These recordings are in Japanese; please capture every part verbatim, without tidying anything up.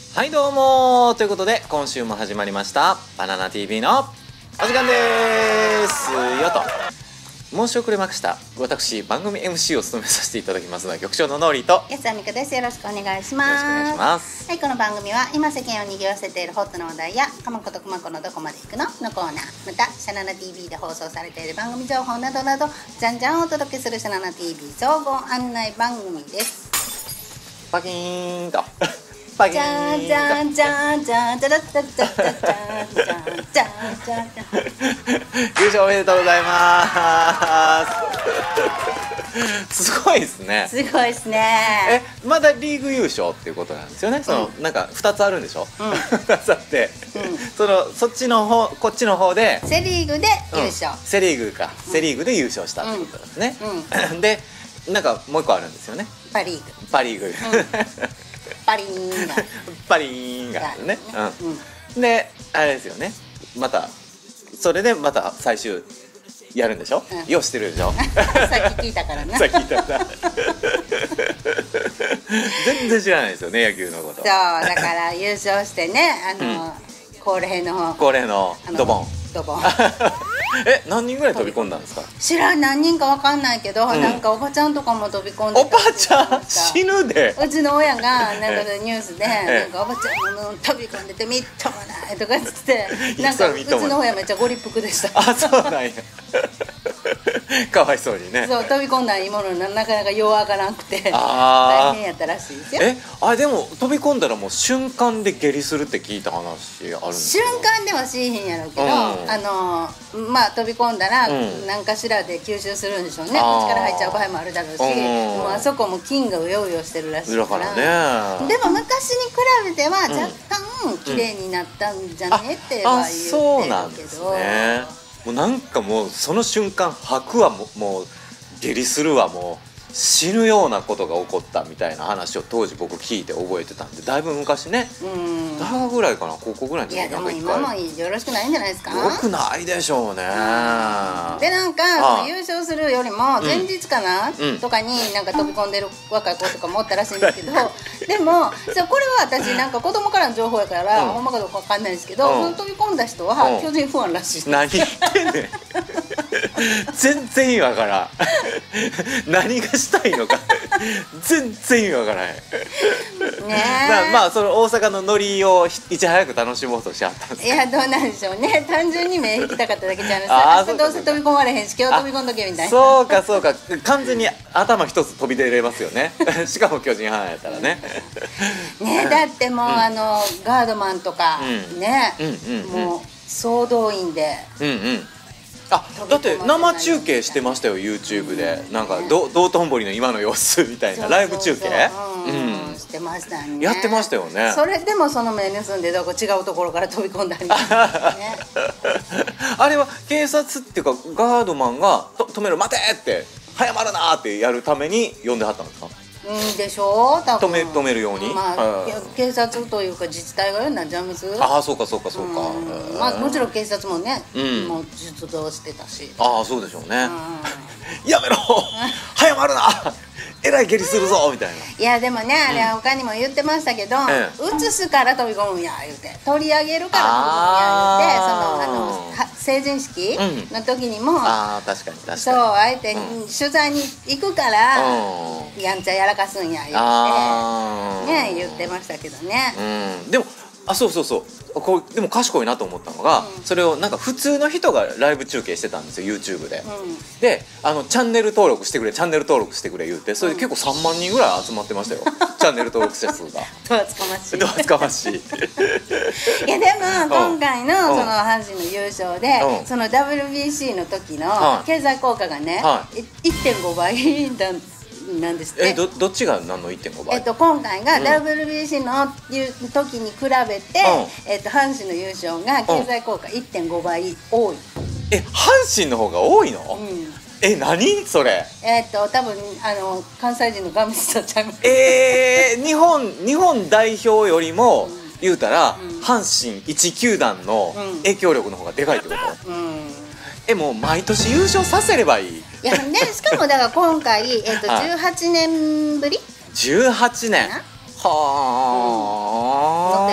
はいどうもということで今週も始まりましたバナナ ティーブイ のお時間ですよと申し遅れました。私番組 エムシー を務めさせていただきますのは局長のノーリーと安田美香です。よろしくお願いします。 よろしくお願いします。 はい、この番組は今世間を賑わせているホットな話題やかまことくまこのどこまで行くののコーナー、またシャナナ ティーブイ で放送されている番組情報などなどじゃんじゃんお届けするシャナナ ティーブイ 総合案内番組です。 パキーンとパキじゃーンんじゃんじゃんじゃんじゃらじゃじゃじゃじゃじゃじゃじゃじゃ優勝おめでとうございますすごいですね。 すごいですね。 え、まだリーグ優勝っていうことなんですよね。その、うん、なんかふたつあるんでしょ、うん、ふたつあって、うん、そのそっちの方こっちの方でセリーグで優勝、 うん、セリーグか、うん、セリーグで優勝したってことですね、うんうん、でなんかもう一個あるんですよね。 パリーグパリーグ、うん、 パリーンがパリーンがあるね、うんうん、であれですよね、またそれでまた最終やるんでしょ、うん、ようしてるでしょさっき聞いたからなさっき聞いたから全然知らないですよね、野球のこと。そうだから優勝してね、あの、うん、恒例の恒例のドボンドボンえ、何人ぐらい飛び込んだんですか？ 知らん、何人かわかんないけど、うん、なんかおばちゃんとかも飛び込んでた。 おばちゃん死ぬで。 うちの親がなんかニュースでなんかおばちゃんも飛び込んでてみっともないとか言ってなんかうちの親めっちゃご立腹でした。 あ、そうなんやかわいそうにね。そう、 飛び込んだらいいものなかなか弱がらなくて大変やったらしいですよ。 え、あ、でも飛び込んだらもう瞬間で下痢するって聞いた話あるんですけど。瞬間ではしへんやろうけど、うん、あのまあ飛び込んだら何かしらで吸収するんでしょうね、うん、口から入っちゃう場合もあるだろうし、もうあそこも菌がうようよしてるらしいから、ね、でも昔に比べては若干綺麗になったんじゃねっては言ってるけど、 そうなんですね。もうなんかもうその瞬間吐くわ、ももう下痢するわ、もう死ぬようなことが起こったみたいな話を当時僕聞いて覚えてたんで、だいぶ昔ね、うん大学ぐらいかな、高校ぐらいの時に。 いやでも今もよろしくないんじゃないですか。 よくないでしょうね。 でなんか優勝するよりも前日かな、うん、とかになんか飛び込んでる若い子とかもおったらしいんですけどでもそうこれは私なんか子供からの情報やから、うん、ほんまかどうかわかんないですけど、うん、飛び込んだ人は巨人ファンらしいです。 何言ってんねん全然意味わからん何がしたいのか全然意味わからへんねえ。まあその大阪のノリをいち早く楽しもうとしはったんです。 いやどうなんでしょうね、単純に目引きたかっただけじゃないですか。どうせ飛び込まれへんし今日飛び込んどけみたいな。 そうかそうか、完全に頭一つ飛び出れますよねしかも巨人ファンやったらねね、だってもう、うん、あのガードマンとか、うん、ね、うんうんうん、もう総動員で、 うんうん、あ、だって生中継してましたよ YouTube で、なんか道頓堀の今の様子みたいなライブ中継してましたね。 やってましたよね。 それでもその目盗んでどこ違うところから飛び込んだりねあれは警察っていうかガードマンがと止める、待てって早まるなってやるために呼んではったんですか？ うんでしょう、多分止め止めるように、 まあ、警察というか自治体が言うんなんじゃんます。 ああそうかそうかそうか、 うん、まあ、もちろん警察もね、うん、もう出動してたし。 ああそうでしょうね、うん、やめろ早まるなえらい下痢するぞみたいな。 いやでもね、あれは他にも言ってましたけど、うん、映すから飛び込むんや言うて、取り上げるから飛び込むんや言うて、そのあの成人式の時にも、うん、 あ確かに確かにそうあえて、うん、取材に行くから、うん、やんちゃやらかすんや言うてね言ってましたけどね、 うん、でもあそうそうそうこうでも賢いなと思ったのが、うん、それをなんか普通の人がライブ中継してたんですよ YouTube で、うん、であのチャンネル登録してくれチャンネル登録してくれ言うて、それで結構さんまんにんぐらい集まってましたよチャンネル登録者数がどうつかましいどうつかましいいやでも今回のその阪神の優勝で、うん、その ダブリュービーシー の時の経済効果がね、はい、いってんごばいだなんですって。 え ど, どっちが何の いってんご 倍？ えっと今回が ダブリュービーシー の時に比べて、うん、えっと阪神の優勝が経済効果 いってんごばい多い。 え阪神の方が多いの？うん、え何それ？ えっと多分あの関西人のガムシさんちゃいます。 えー、日本日本代表よりも、うん、言うたら、うん、阪神一球団の影響力の方がでかいってこと？うん、えもう毎年優勝させればいい。 いやね、しかもだから今回、えー、とじゅうはちねんぶりじゅうはちねんはあ、 の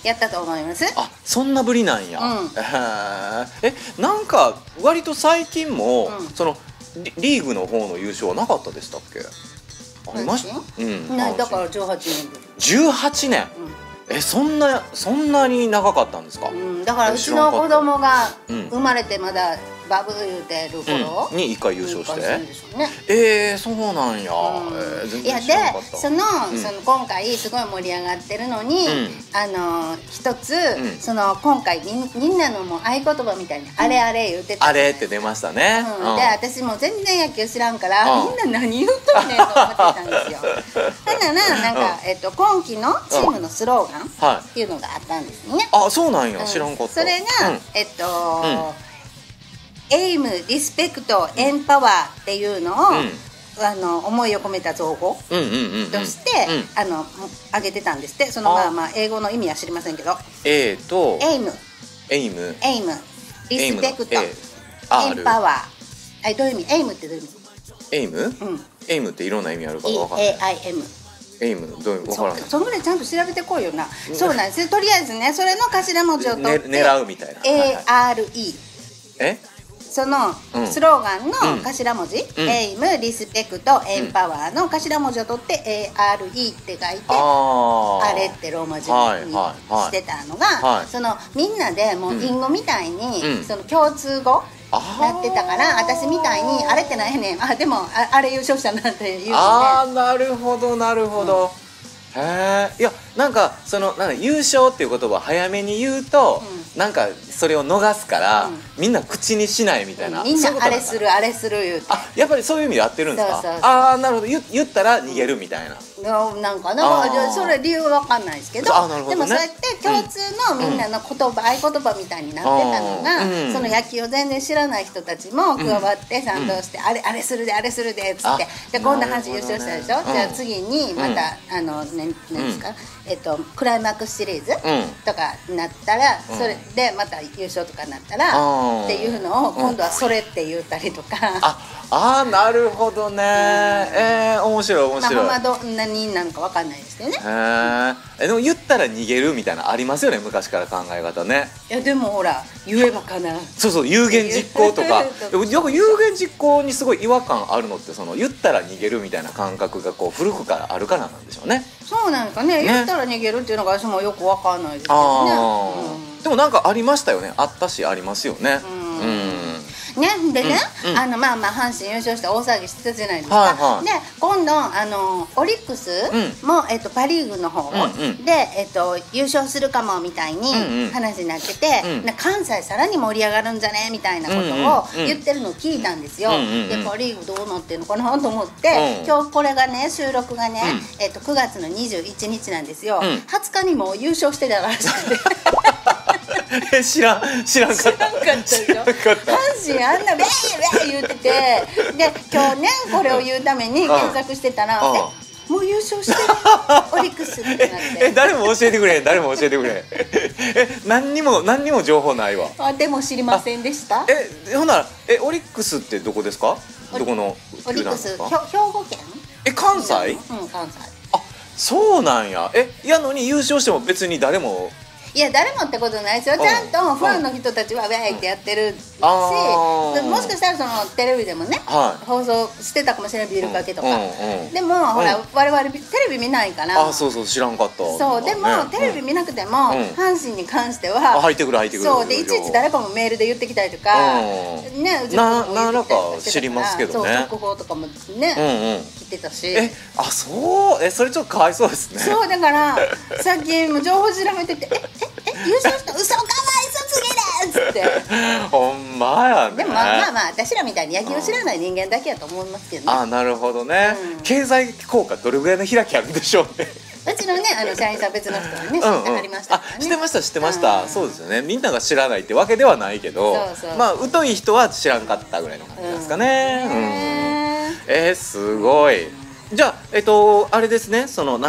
やったと思います。 あ、そんなぶりなんや。 うん、 ええ、なんか割と最近も、 うん、 そのリ, リーグの方の優勝はなかったでしたっけ？ありました？うん。 ない、だからじゅうはちねんぶり。 じゅうはちねん。うん、え、そんなそんなに長かったんですか？ うん、だからうちの子供が生まれてまだバブー言うてる頃、 うん、にいっかい優勝して、 ね、 えー、そうなんや、 うん、 えー、全いや然知らなかった。 でその、うん、その今回すごい盛り上がってるのに、うん、あの一つ、うん、その今回みん、みんなのもう合言葉みたいに、うん、あれあれ言うてた、 あれって出ましたね、 うんうん、で私も全然野球知らんから、うん、みんな何言うとんねんと思ってたんですよ。だからなんか、うん、えっと、今季のチームのスローガンっていうのがあったんですね、 うん、あ、そうなんや、知らんかった。 それが、うん、えっと、うんエイム、リスペクト、エンパワーっていうのを、うん、あの思いを込めた造語としてあの挙げてたんですって。そのまあまあ英語の意味は知りませんけど、 A とエイム、 エイム、 エイム、リスペクト、エンパワー。はい、どういう意味？エイムってどういう意味？ エイム？うん、エイムっていろんな意味あるかわかんない。 エーアイエム。 エイムどういうわからない。 そのぐらいちゃんと調べてこいよな。そうなんです。とりあえずね、それの頭文字を取って、 ね、狙うみたいな。 エーアールイー。 え？ そのスローガンの頭文字、うん、エイム、リスペクト、エンパワーの頭文字を取って エーアールイー って書いて、あ, あれってローマ字にしてたのが、はいはい、そのみんなでもう隠語みたいに、うん、その共通語なってたから、私みたいにあれってないねん、あでも あ, あれ優勝したなっていうね。 ああ、なるほどなるほど、うん、へえ。いやなんかそのなんか優勝っていう言葉を早めに言うと、うん、なんかそれを逃すから、うん、みんな口にしないみたいな、 うん、みんなあれするあれする言うて、 あ、やっぱりそういう意味で合ってるんですか？そうそうそう、ああ、なるほど。 言, 言ったら逃げるみたいな、 うん、なんかな、それ理由は分かんないですけど、 あ、なるほどね、 でもそうやって共通のみんなの言葉、うん、合言葉みたいになってたのが、うん、その野球を全然知らない人たちも加わって賛同して、うん、あれあれするであれするでっつって、で今度阪神優勝したでしょ、ね、じゃあ次にまた、うん、あのね、なんですか、えっと、クライマックスシリーズとかになったら、うん、それでまた優勝とかになったら、うん、っていうのを今度はそれって言ったりとか、 ああ、なるほどね、うん、えー、面白い面白い。 まあ、ほんまどんなになのか分かんないですけどね。 へえ。でも言ったら逃げるみたいなありますよね、昔から考え方ね。 いやでもほら言えばかな、 そうそう、有言実行とかでもよく有言実行にすごい違和感あるのって、その言ったら逃げるみたいな感覚がこう古くからあるからなんでしょうね。 そうなんかね、ね、言ったら逃げるっていうのが私もよく分かんないですけどね、 うん、でもなんかありましたよね、あったしありますよね。うん、うんね、でね、うんうん、あのまあまあ阪神優勝して大騒ぎしてたじゃないですか、はいはい、で今度あのオリックスも、うん、えっと、パ・リーグの方、うんうん、で、えっと、優勝するかもみたいに話になってて、うんうん、関西さらに盛り上がるんじゃねみたいなことを言ってるのを聞いたんですよ、うんうん、でパ・リーグどうなってるのかなと思って、うん、今日これがね収録がね、うん、えっと、くがつのにじゅういちにちなんですよ、うん、はつかにも優勝してたらしくてえ、知らん知らんかった。 知らんかったでしょ。阪神あんなベーベー言ってて、で今日ねこれを言うために検索してたら、えもう優勝してるオリックスってなって、 え誰も教えてくれ誰も教えてくれえ何にも何にも情報ないわ。 あでも知りませんでした。 えほんならえオリックスってどこですか？どこのオリックス、兵庫県？ え関西？ うん、関西。 あそうなんや。えやのに優勝しても別に誰も。 いや誰もってことないですよ。ちゃんとファンの人たちはウェイってやってるし、もしかしたらそのテレビでもね、はい、放送してたかもしれない、ビールかけとか、うんうんうん、でも、うん、ほら我々テレビ見ないから。 あそうそう知らんかった。 そうでも、ね、テレビ見なくても、うん、阪神に関しては入ってくる入ってくる。 そうでいちいち誰かもメールで言ってきたりとか、うん、ねうちの子も言ってきたりとか知りますけどね。 そう速報とかもね、うんうん、来てたし。 えあそうえそれちょっとかわいそうですね。 そうだからさっきも情報調べててえええ優勝した嘘かわいそすぎるっつってほんまやね。 でもまあまあまあ私らみたいに野球を知らない人間だけやと思いますけどね。 あなるほどね、うん、経済効果どれぐらいの開きあるんでしょうね。 うちのねあの社員さん別の人にね知ってはりましたからね。 あ知ってました知ってました、うん、そうですよね。みんなが知らないってわけではないけど、そうそうまあ疎い人は知らんかったぐらいの感じですかね。うん、うん、えー、すごい。じゃあえっとあれですね、そのなんか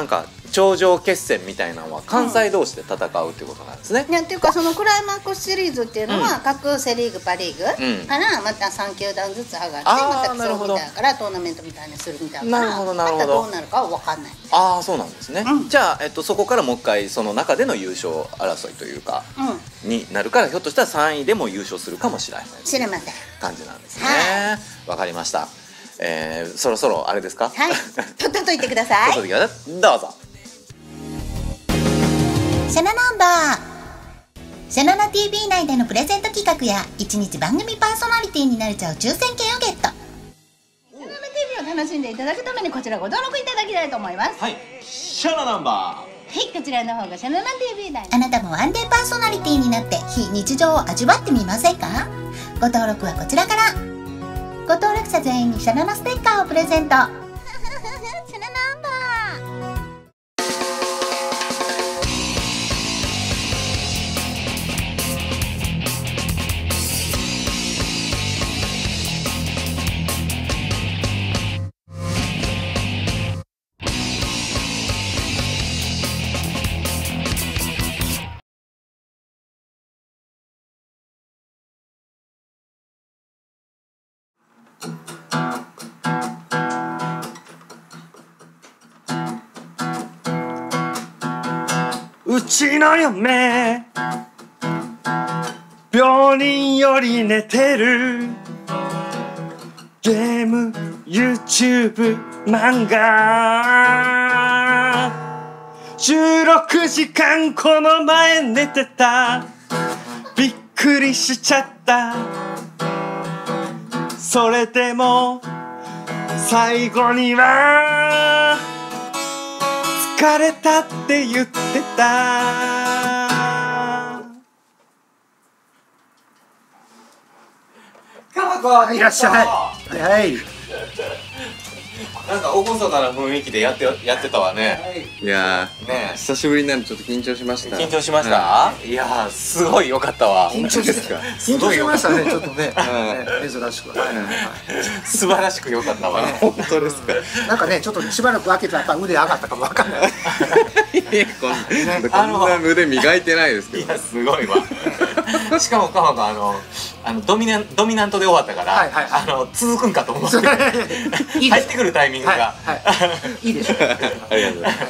頂上決戦みたいなのは関西同士で戦うっていうことなんですね。 いやっていうかそのクライマックスシリーズっていうのは各セ・リーグパ・リーグからまたさん球団ずつ上がってまた競うみたいだからトーナメントみたいにするみたいなからまたどうなるかは分かんない。 ああそうなんですね。じゃあ、えっと、そこからもう一回その中での優勝争いというかになるからひょっとしたらさんいでも優勝するかもしれない知れません感じなんですね。わかりました。えー、そろそろあれですか。 はいとっとといてください。 とっとといてください。どうぞ。 シャナナンバーシャナナ ティーブイ 内でのプレゼント企画やいちにち番組パーソナリティになれちゃう抽選券をゲット。 シャナナ ティーブイ を楽しんでいただくためにこちらご登録いただきたいと思います。 はい、シャナナンバー。 はいこちらの方がシャナナ ティーブイ 内。 あなたもワンデーパーソナリティになって非日常を味わってみませんか。ご登録はこちらから。ご登録者全員にシャナナステッカーをプレゼント。シャナナンバーうちの嫁病人より寝てるゲーム YouTube 漫画じゅうろくじかんこの前寝てたびっくりしちゃったそれでも最後には疲れたって言ってた。 いらっしゃい。はい。 なんか厳かな雰囲気でやってやってたわね。 いやー、 ね久しぶりなんでちょっと緊張しました。 緊張しました。いやーすごい良かったわ。 緊張ですか。緊張しましたね。ちょっとね、珍しく。 素晴らしく良かったわ。 本当ですか。 なんかね、ちょっとしばらく開けたらやっぱ腕上がったかもわかんない。 こんな腕磨いてないですけど。 いやすごいわ。しかもカハがあのあのドミナンドミナントで終わったからあの続くんかと思って入ってくるタイミングがいいでしょ。 ありがとうございます。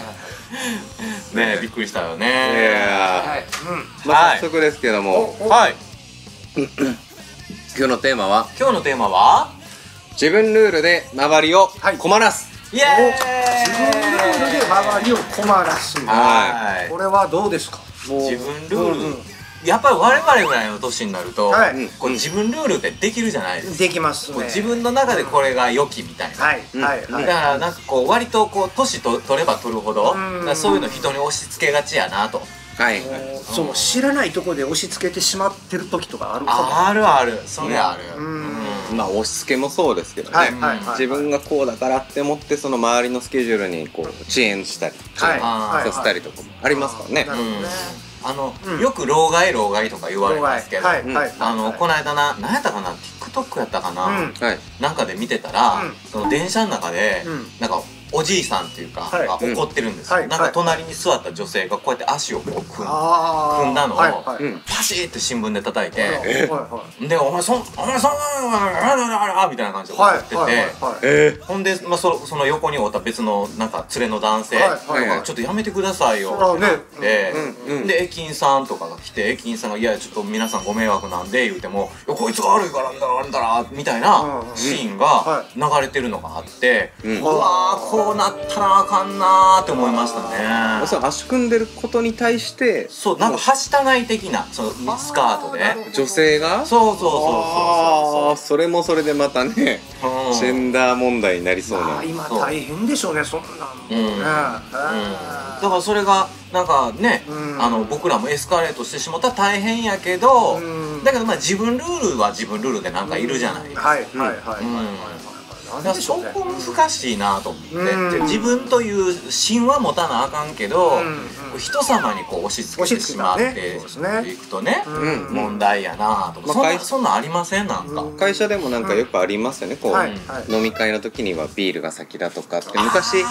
ねびっくりしたよね。 いやまあ早速ですけども、 はい。 今日のテーマは今日のテーマは自分ルールで周りを困らす。 イエーイ。 自分ルールで周りを困らす。 はい。 これはどうですか。 自分ルール。やっぱり我々ぐらいの年になると、こう自分ルールってできるじゃないですか。 できますね。 自分の中でこれが良きみたいな。 はいはいはい。 だからなんかこう割とこう年と取れば取るほど、そういうの人に押し付けがちやなと。 はい。 そう知らないところで押し付けてしまってる時とかあるかも。あるある。それある。 まあ押し付けもそうですけどね。自分がこうだからって思ってその周りのスケジュールにこう遅延したりさせたりとかもありますからね。 あの、よく老害老害とか言われますけど、あのこの間な何やったかな TikTok やったかな、なんかで見てたら、その電車の中でなんかおじいさんっていうかが怒ってるんですよ。なんか隣に座った女性がこうやって足をこう組んだのをパシーって新聞で叩いて、でお前そんお前そんなみたいな感じで怒ってて、ほんでまあそその横におった別のなんか連れの男性がちょっとやめてくださいよってなって、で駅員さんとかが来て駅員さんがいやちょっと皆さんご迷惑なんで言うてもこいつが悪いからなんだらなんだらみたいなシーンが流れてるのがあって、うわーこうなったらあかんなーって思いましたね。 そう足組んでることに対してそうなんかはしたない的なそのスカートで女性がそうそうそうそうそうそれもそれでまたねジェンダー問題になりそうな。 今大変でしょうねそんなんね。だからそれがなんかねあの僕らもエスカレートしてしまったら大変やけどだけどまあ自分ルールは自分ルールでなんかいるじゃないですか。 はいはいはいはい。 そこ難しいなと思って自分という芯は持たなあかんけど人様にこう押し付けてしまっていくとね問題やなと。そんなんありませんなんか会社でもなんかよくありますよね。こう飲み会の時にはビールが先だとかって昔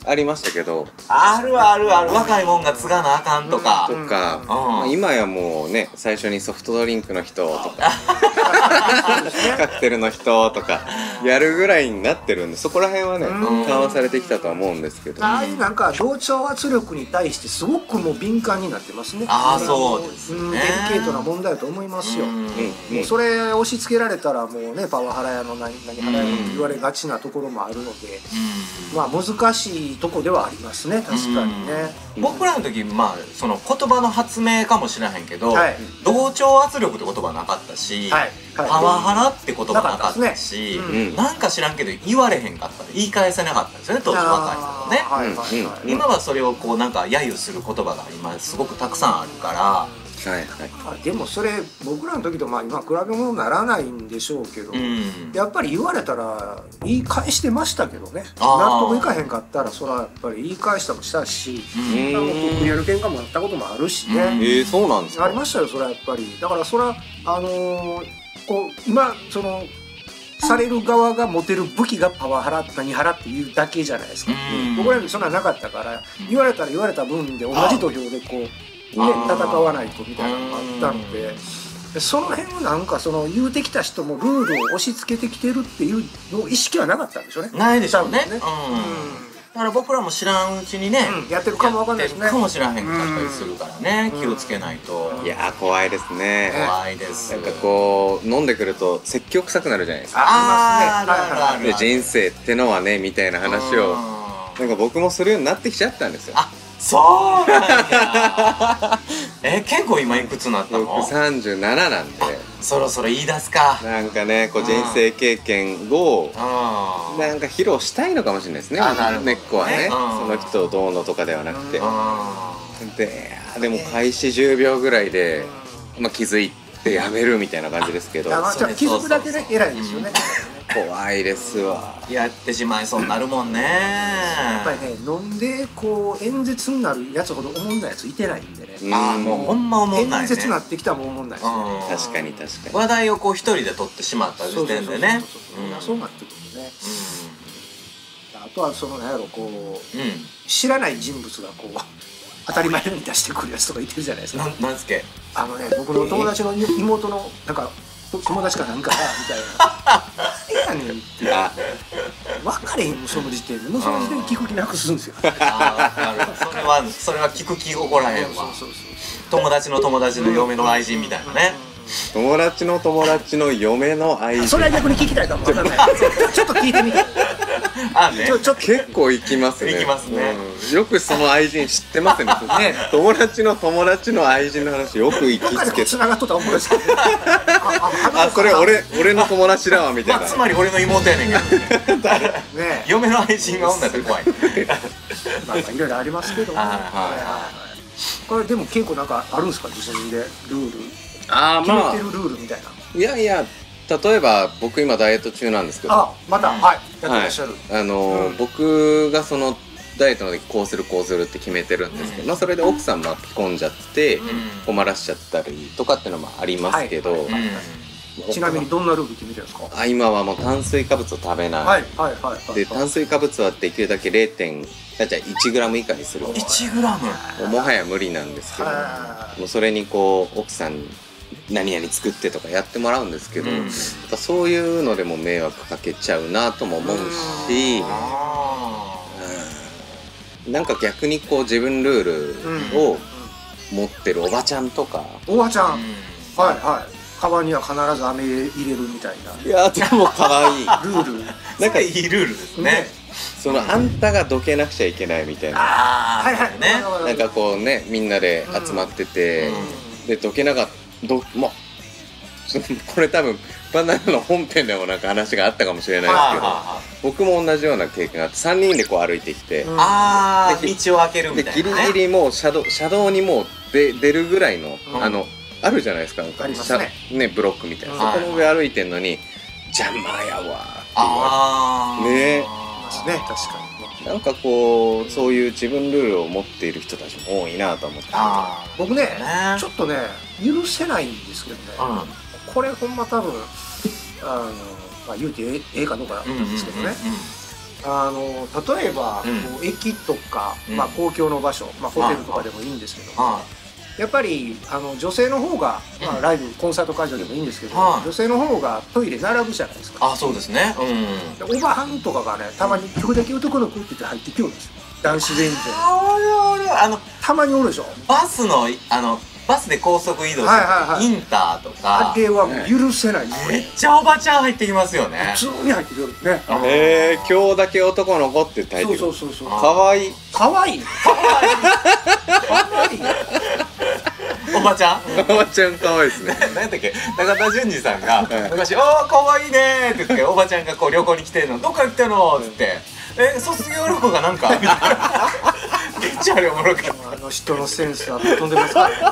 ありましたけど、 あるあるある、若いもんが継がなあかんとかとか、まあ今やもうね、最初にソフトドリンクの人とかカクテルの人とかやるぐらいになってるんで、そこら辺はね緩和されてきたとは思うんですけど、 ああいうなんか同調圧力に対してすごくもう敏感になってますね。 ああそうですね、 デリケートな問題だと思いますよ。もうそれ押し付けられたらもうね、パワハラやの何何ハラやのって言われがちなところもあるので、まあ難しいとこではありますね、確かにね。 僕らの時、まあその言葉の発明かもしれへんけど、 はい、 同調圧力って言葉なかったし、はいはい、パワハラって言葉なかったし、な、ねうん、なんか知らんけど言われへんかった、言い返せなかったんですよね、当時若い人ね。今はそれをこうなんか揶揄する言葉が今すごくたくさんあるから。 はいはい、でもそれ僕らの時とまあ今比べ物にならないんでしょうけど、うん、やっぱり言われたら言い返してましたけどね。納得いかへんかったらそれはやっぱり言い返したもしたし、クリアル喧嘩もあったこともあるしね。 えー、そうなんですか。 ありましたよ、それはやっぱり。だからそれはあのー、こう今そのされる側が持てる武器がパワハラ何ハラっていうだけじゃないですか。僕らにそんななかったから、言われたら言われた分で同じ土俵でこうね、戦わないとみたいなのがあったので、その辺をなんかその言うてきた人もルールを押し付けてきてるっていうの意識はなかったんでしょうね。 ないでしょうね。だから僕らも知らんうちにね、 やってるかもわかんないですね。 かもしらへんかったりするからね、気をつけないと。 いや怖いですね。 怖いです。 なんかこう飲んでくると説教臭くなるじゃないですか。 あありますね。人生ってのはねみたいな話をなんか僕もするようになってきちゃったんですよ。 そうなんや。え、結構今いくつになったの？ 僕さんじゅうなななんで、 そろそろ言い出すか。 なんかね、こう人生経験をなんか披露したいのかもしれないですね。根っこはね、その人をどうのとかではなくて、ででも開始じゅうびょうぐらいでまあ気づいてやめるみたいな感じですけど、 気づくだけで偉いですよね。 怖いですわ。 やってしまいそうになるもんね。 やっぱりね、飲んでこう演説になるやつほど思んないやついてないんでね。 ああ、もうほんま思んないね。 演説になってきたらもう思んないですよ。確かに確かに。 話題をこう一人で取ってしまった時点でね。 そうなってくるね。あとはそのなんやろこう知らない人物がこう当たり前のように出してくるやつとかいてるじゃないですか。 なんすけ？ あのね、僕の友達の妹のなんか友達かなんかがみたいな。何やねんって分かれへんもその時点でもうその時点で聞く気なくするんですよ。 ああ、分かる。それはそれは聞く気起こらへんわ。友達の友達の嫁の愛人みたいなね。 友達の友達の嫁の愛人。 それは逆に聞きたいかも分かんない。ちょっと聞いてみて。 あね、 ちょちょ結構行きますね。 行きますね。 よくその愛人知ってますね。友達の友達の愛人の話よく行きつけ。 つながっとった思いですけど。 あ、それ俺俺の友達だわみたいな。 つまり俺の妹やねんけどね。嫁の愛人が女って怖い。 なんかいろいろありますけど。これでも結構なんかあるんですか、自分でルール。 ああ、まあ決めてるルールみたいな。 いやいや。例えば僕今ダイエット中なんですけど、 あ、また、はい、やってらっしゃる。 あの僕がそのダイエットの時こうするこうするって決めてるんですけど、まあそれで奥さん巻き込んじゃって困らしちゃったりとかっていうのもありますけど、 ちなみにどんなルール決めてるんですか？ あ、今はもう炭水化物を食べない。 はいはいはい。 で炭水化物はできるだけ ゼロてんいちグラム以下にする。 いちグラム？ もはや無理なんですけど、もうそれにこう奥さんに何々作ってとかやってもらうんですけど、うん、そういうのでも迷惑かけちゃうなとも思うし、うん、なんか逆にこう自分ルールを持ってるおばちゃんとか、 おばちゃん、うん、はいはい、カバンには必ず飴入れるみたいな。 いやでも可愛いルール。 なんかいいルールですね。 そのあんたがどけなくちゃいけないみたいな。 はいはいね。 なんかこうね、みんなで集まってて、うん、でどけなかった。どまあ、これ多分バナナの本編でもなんか話があったかもしれないですけど、僕も同じような経験があってさんにんでこう歩いてきて、 ああ道を開けるみたいな、ね、 でギリギリもう車道車道にもうで出るぐらいの、うん、あのあるじゃないですか、なんかね、ねブロックみたいな、そこの上歩いてんのに邪魔やわって言われてね、 ね、確かに。 なんかこうそういう自分ルールを持っている人たちも多いなと思って、 僕ねちょっとね許せないんですけどね、うん、これほんま多分あの、まあ、言うてええかどうかなんですけどね、 あの例えば、こう駅とか、まあ、公共の場所、まあ、ホテルとかでもいいんですけども、やっぱりあの女性の方が、まあ、ライブコンサート会場でもいいんですけど、女性の方がトイレ並ぶじゃないですか。 あ、そうですね。 おばはんとかがね、たまに「曲だけ男の子」って言って入ってきよるんですよ、男子全員で。 あのたまにおるでしょ。 バスのあのバスで高速移動してるインターとか、 あれはもう許せない。 めっちゃおばちゃん入ってきますよね。 普通に入ってくるね。 へえ、今日だけ男の子って言って入ってくる。 そうそうそうそう。 かわいい。 かわいい。かわいい。 おばちゃんおばちゃんかわいいですね。 何だっけ、中田純次さんが昔「ああかわいいね」って言っておばちゃんがこう旅行に来てんの「どっから来たの?」って言って「え卒業旅行がなんか?」みたいな。めっちゃあれおもろかった。 あの人のセンスは飛んでますからね。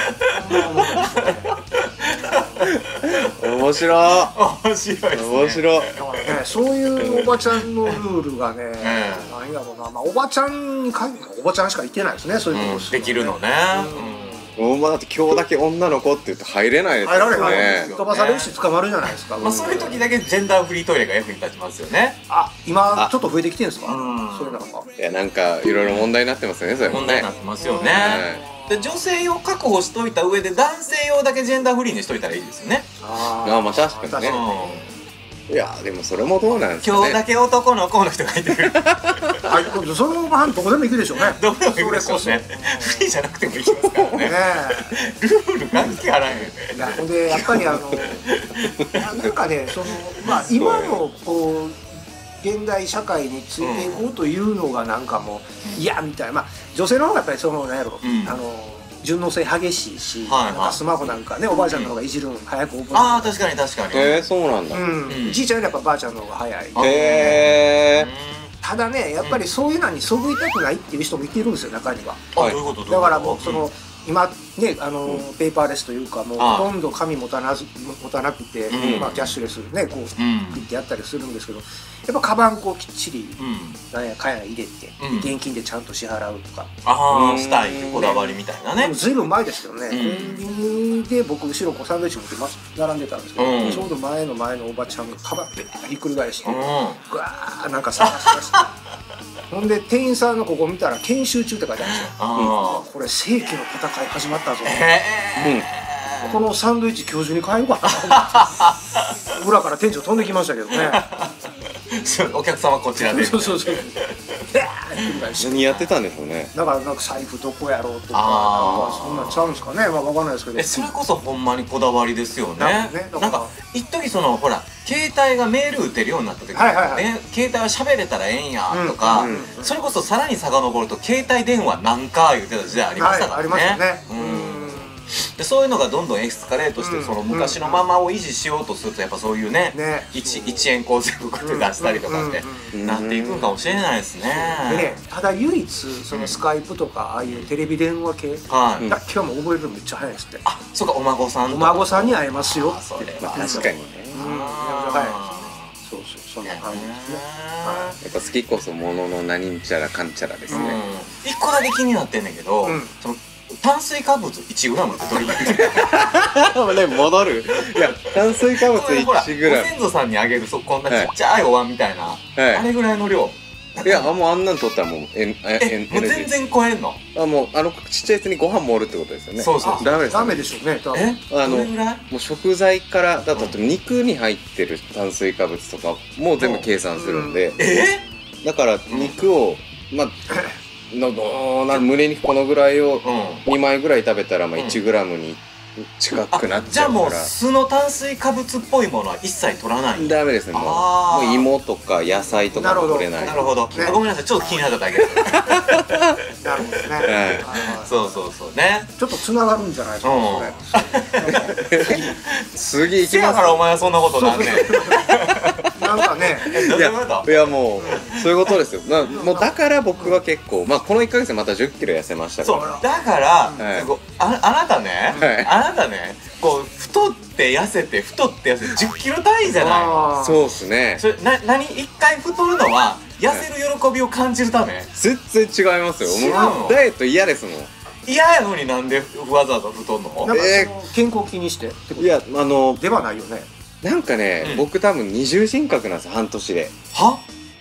面白い。 面白いですね。 面白い。 だからね、そういうおばちゃんのルールがね、何やろうな、まあおばちゃんに限おばちゃんしかいてないですね、そういうこと。 できるのね。 もうまあだって今日だけ女の子って言って入れないです入られよね。 飛ばされるし捕まるじゃないですか。 まあそういう時だけジェンダーフリートイレが役に立ちますよね。 あ、今ちょっと増えてきてるんですか。そういうのが。 いやなんかいろいろ問題になってますよね、それもね。 問題になってますよね。で女性用確保しといた上で男性用だけジェンダーフリーにしといたらいいですよね。 ああ、まあ確かにね。いやでもそれもどうなんですかね。 今日だけ男の子の人がいてくる。 はい、その班どこでも行くでしょうね。 どこでも行くでしょうね。フリーじゃなくても行きますからね。ルール関係あらへん。 いやほんでやっぱりあのなんかね、そのまあ今のこう現代社会についていこうというのがなんかもう嫌みたいな、まあ女性の方がやっぱりそのなんやろ、あの順応性激しいし、なんかスマホなんかねおばあちゃんの方がいじるの早く覚える。 ああ確かに確かに。 へえ、そうなんだ。 じいちゃんよりやっぱばあちゃんの方が早い。 へえ。 ただね、やっぱりそういうのにそぐいたくないっていう人もいてるんですよ、中には。だからもうその今ね、あのペーパーレスというかもうほとんど紙持たなず持たなくて、まあキャッシュレスねこうクイってやったりするんですけど、やっぱカバンこうきっちりなんやかんや入れて現金でちゃんと支払うとか、 ああスタイルこだわりみたいなね。 ずいぶん前ですけどね、コンビニで僕後ろこうサンドイッチ持ってます並んでたんですけど、ちょうど前の前のおばちゃんがカバンひっくり返してぐわーなんか探し出して。ほんで店員さんのここ見たら研修中って書いてあるんですよ。これ世紀の戦い始まったぞ。このサンドイッチ今日中に買えるかな。裏から店長飛んできましたけどね。 お客様こちらで。 そうそうそう。 何やってたんでしょうね。 だからなんか財布どこやろうとか、そんなんちゃうんですかね。まあわかんないですけど。 それこそほんまにこだわりですよね。なんか一時そのほら。携帯がメール打てるようになった時に、携帯は喋れたらええんやとか、それこそさらに遡ると携帯電話なんか言ってた時代ありましたからね。でそういうのがどんどんエスカレートして、その昔のままを維持しようとするとやっぱそういうねいちえん構成服で出したりとかってなっていくんかもしれないですね。 ただ唯一そのスカイプとかああいうテレビ電話系だけはもう覚えるのめっちゃ早いですって。 あ、そうか、お孫さんお孫さんに会えますよって。 確かにね。 そうそう、そんな感じですね。 やっぱ好きこそものの何んちゃらかんちゃらですね。 一個だけ気になってんねんけど、その炭水化物いちグラムってどれぐらい？ ね、戻る。いや、炭水化物いちグラム。 ご先祖さんにあげるそこんなちっちゃいお椀みたいな、あれぐらいの量。 いや、もうあんなん取ったらもうええもう全然超えんの？ あ、もうあのちっちゃいやつにご飯盛るってことですよね。 そうそう。 ダメです。 ダメでしょうね。 え？ あのもう食材からだと肉に入ってる炭水化物とかもう全部計算するんで。 え？ だから肉をまあのどな胸肉このぐらいをにまいぐらい食べたらまあいちグラムに近くなっちゃうから。 じゃあもう素の炭水化物っぽいものは一切取らない。 ダメですね。もうもう芋とか野菜とかも取れない。 なるほど。ごめんなさい、ちょっと気になっただけです。 なるほどね。 そうそうそうね。 ちょっとつながるんじゃないですかこれ。 次行きます。 だからお前はそんなことなんねん。 なんかね。 いやもうそういうことですよ。もうだから僕は結構まあこのいっかげつでまたじゅっキロ痩せましたから。 そうだからあなたね、あなたね、こう太って痩せて太って痩せてじゅっキロ単位じゃない。 そうっすね。 それな何一回太るのは痩せる喜びを感じるため？ 全然違いますよ。もうダイエット嫌ですもん。 嫌やのになんでわざわざ太んの？ なんか健康気にして。 いやあのではないよね。 なんかね、僕多分二重人格なんですよ、半年で。 は？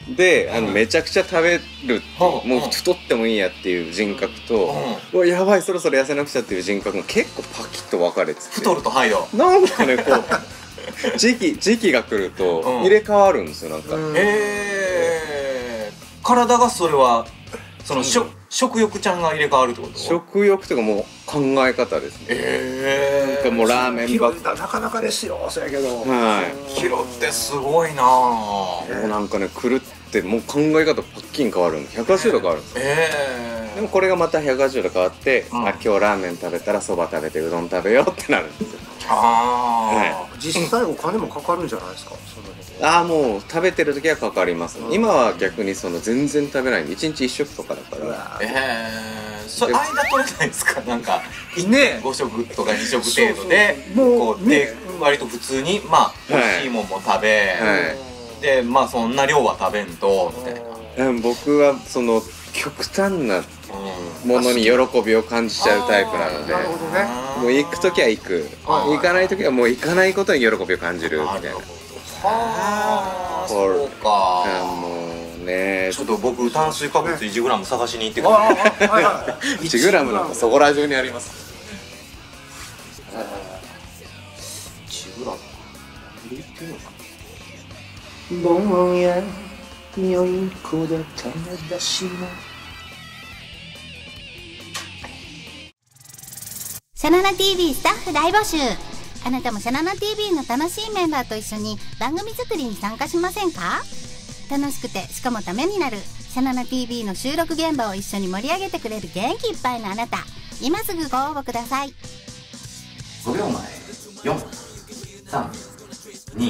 であのめちゃくちゃ食べるっていうもう太ってもいいやっていう人格と、うわやばいそろそろ痩せなくちゃっていう人格が結構パキッと分かれてて、 太るとハイドなんかねこう時期時期が来ると入れ替わるんですよなんか。 へえ。体がそれはその食食欲ちゃんが入れ替わるってこと？ 食欲とかもう考え方ですね。 ええ。 なんかもうラーメンばっかなかなかですよそやけど。 はい。 キロってすごいな。 もうなんかね狂ってもう考え方パッキン変わるんでひゃくはちじゅうど変わるんです。 ええ。 でもこれがまたひゃくはちじゅうど変わって、あ今日ラーメン食べたらそば食べてうどん食べようってなるんですよ。 ああ。実際お金もかかるんじゃないですか。そのああもう食べてる時はかかります、うん、今は逆にその全然食べないんでいちにちいっしょくとかだから。 ええー、それ間取れないですか？なんかねご食とかに食程度でこうで割と普通にまあ美味しいもんも食べ、はい、でまあそんな量は食べんとみたいな。僕はその極端なものに喜びを感じちゃうタイプなので、なるほどね、もう行く時は行く、行かない時はもう行かないことに喜びを感じるみたいな。 はあ、そうか。 もうね、 ちょっと僕炭水化物いちグラム探しに行ってくる。 いちグラムなんかそこら中にあります。 いちグラム入れてんのかな。ぼんや良い子だ種出しのシャナナ ティービー スタッフ大募集。あなたもシャナナ ティービー の楽しいメンバーと一緒に番組作りに参加しませんか？楽しくてしかもためになるシャナナ ティービー の収録現場を一緒に盛り上げてくれる元気いっぱいのあなた、今すぐご応募ください。 ごびょうまえよん、さん、に。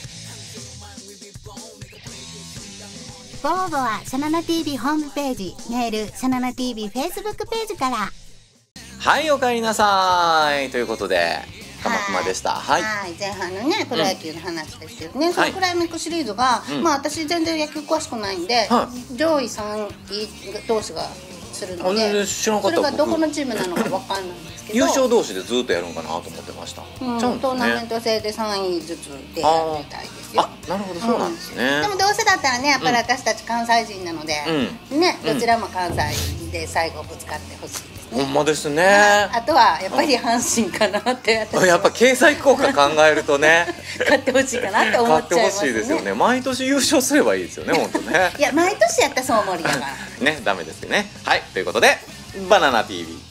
ご応募はシャナナ ティービー ホームページ、メールシャナナ ティービー フェイスブックページから。 はい、おかえりなさいということでかまくまでした。はい、 はい、前半のねプロ野球の話ですけどね、うん、そのクライマックスシリーズが、はい、まあ私全然野球詳しくないんで、はい、上位さんい同士がするので、それがどこのチームなのかわかんないんですけど、 優勝同士でずっとやるんかなと思ってました。 うん、ね、トーナメント制でさんいずつでやるみたいですよ。 あ、なるほど、そうなんですね、 うん、でもどうせだったらねやっぱり私たち関西人なので、うん、ね、どちらも関西で最後ぶつかってほしい。 ほんまですね。 あとはやっぱり阪神かなってやっぱ経済効果考えるとね勝ってほしいかなって思っちゃいますね。 勝ってほしいですよね。毎年優勝すればいいですよね、本当ね。 いや毎年やったらそう盛りだからね、ダメですよね。はい、ということでバナナ ティービー